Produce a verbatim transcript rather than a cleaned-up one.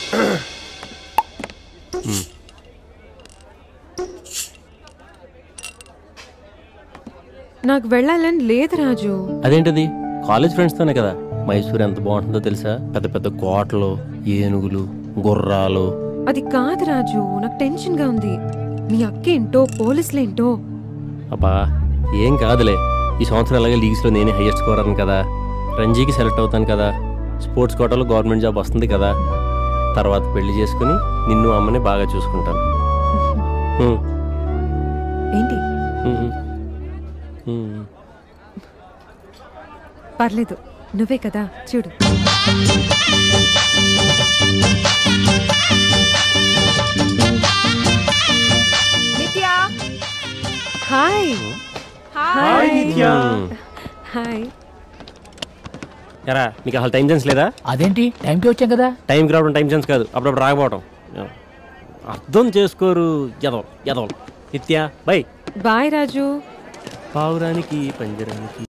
నాకు వెళ్ళాలని లేదు రాజు. అదేంటది? కాలేజ్ ఫ్రెండ్స్తోనే కదా. మైసూర్ ఎంత బాగుంటుందో తెలుసా? పెద్ద పెద్ద కోటలు, ఏనుగులు, గుర్రాలు. అది కాదు రాజు, నాకు టెన్షన్ గా ఉంది. మీ అక్కేంటో పోలీసులేంటో. అబ్బా ఏం కాదులే. ఈ సంవత్సరం అలాగే లీగ్స్లో నేనే హైయెస్ట్ స్కోర్ అను కదా. రంజీకి సెలెక్ట్ అవుతాను కదా. స్పోర్ట్స్ కోటాలో గవర్నమెంట్ జాబ్ వస్తుంది కదా. తర్వాత పెళ్లి చేసుకుని నిన్ను అమ్మని బాగా చూసుకుంటాను. ఏంటి? పర్లేదు, నువ్వే కదా, చూడు. హాయ్. హాయ్ నిత్యా. హాయ్. ఎరా నీకు అసలు టైం సెన్స్ లేదా? అదేంటి టైంకి వచ్చాం కదా. టైంకి రావడం టైం సెన్స్ కాదు, అప్పుడప్పుడు రాకపోవడం. అర్థం చేసుకోరు ఎదవ ఎదవ. నిత్యా బై. Bye Raju. పావురానికి పంజరానికి